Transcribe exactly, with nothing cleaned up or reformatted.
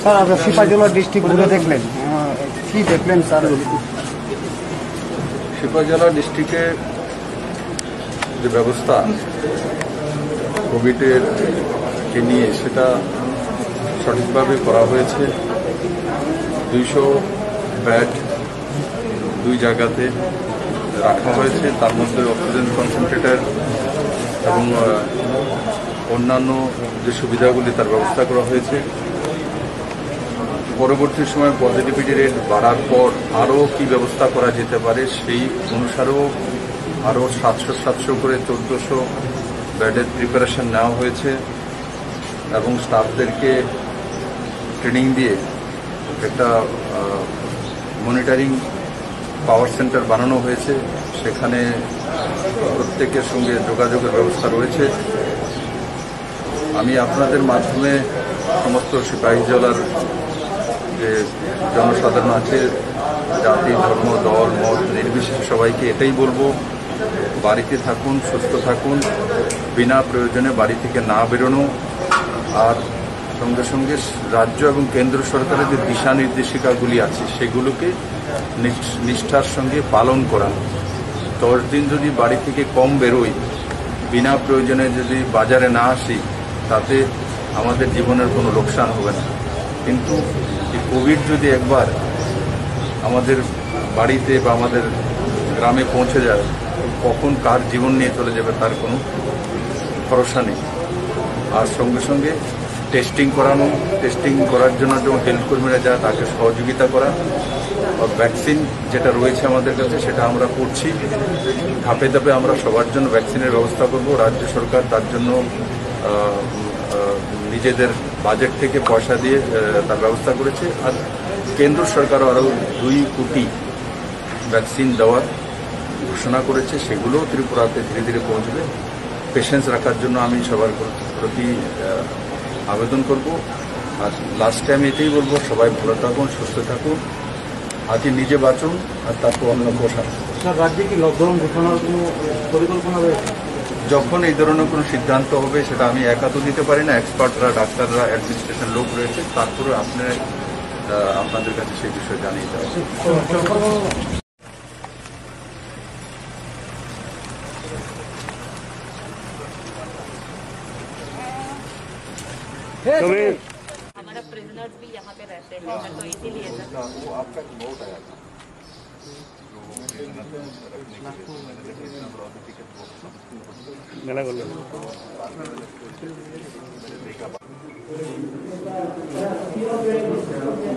Sir আপনার Sepahijala district ঘুরে দেখলেন, কি দেখলেন স্যার? সিপাহীজলা ডিস্ট্রিক্টে যে ব্যবস্থা কোভিডের কে নিয়ে সেটা সঠিকভাবে করা হয়েছে। দুইশো বেড দুই জায়গাতে রাখা হয়েছে, তার মধ্যে অক্সিজেন কনসেন্ট্রেটর এবং অন্যান্য যে সুবিধাগুলি তার ব্যবস্থা করা হয়েছে। পরবর্তী সময় পজিটিভিটি রেট বাড়ার পর আরও কি ব্যবস্থা করা যেতে পারে সেই অনুসারেও আরও সাতশো সাতশো করে চোদ্দোশো বেডের প্রিপারেশন নেওয়া হয়েছে এবং স্টাফদেরকে ট্রেনিং দিয়ে একটা মনিটরিং পাওয়ার সেন্টার বানানো হয়েছে। সেখানে প্রত্যেকের সঙ্গে যোগাযোগের ব্যবস্থা রয়েছে। আমি আপনাদের মাধ্যমে সমস্ত সিপাহীজলার যে জনসাধারণ আছে, জাতি ধর্ম দল মত নির্বিশেষে সবাইকে এটাই বলবো, বাড়িতে থাকুন, সুস্থ থাকুন, বিনা প্রয়োজনে বাড়ি থেকে না বেরোনো, আর সঙ্গে সঙ্গে রাজ্য এবং কেন্দ্র সরকারের যে দিশা নির্দেশিকাগুলি আছে সেগুলোকে নিষ্ঠার সঙ্গে পালন করা। দশ দিন যদি বাড়ি থেকে কম বেরোই, বিনা প্রয়োজনে যদি বাজারে না আসি, তাতে আমাদের জীবনের কোনো লোকসান হবে না। কিন্তু এই কোভিড যদি একবার আমাদের বাড়িতে বা আমাদের গ্রামে পৌঁছে যায়, কখন কার জীবন নিয়ে চলে যাবে তার কোনো ভরসা নেই। আর সঙ্গে সঙ্গে টেস্টিং করানো, টেস্টিং করার জন্য যখন হেলথ কর্মীরা যায় তাকে সহযোগিতা করা, আর ভ্যাকসিন যেটা রয়েছে আমাদের কাছে সেটা আমরা করছি। ধাপে ধাপে আমরা সবার জন্য ভ্যাকসিনের ব্যবস্থা করব। রাজ্য সরকার তার জন্য নিজেদের বাজেট থেকে পয়সা দিয়ে তার ব্যবস্থা করেছে, আর কেন্দ্র সরকারও আরও দুই কোটি ভ্যাকসিন দেওয়ার ঘোষণা করেছে, সেগুলোও ত্রিপুরাতে ধীরে ধীরে পৌঁছবে। পেশেন্স রাখার জন্য আমি সবার প্রতি আবেদন করব। আর লাস্ট টাইম এটাই বলবো, সবাই ভালো থাকুন, সুস্থ থাকুন, আগে নিজে বাঁচুন আর তারপর অন্য পোষান। রাজ্যে কি লকডাউন ঘোষণার কোনো পরিকল্পনা রয়েছে? যখন এই ধরনের কোনো সিদ্ধান্ত হবে সেটা আমি একা তো দিতে পারি না, এক্সপার্টরা, ডাক্তাররা, অ্যাডমিনিস্ট্রেশন লোক রয়েছে, তারপরে আপনার আপনাদের কাছে সেই বিষয়ে জানিয়ে দেওয়া तभी हमारा प्रिजनर्स भी यहाँ पे रहते हैं, तो इसीलिए वो आपका बहुत आया था মেলা করলো।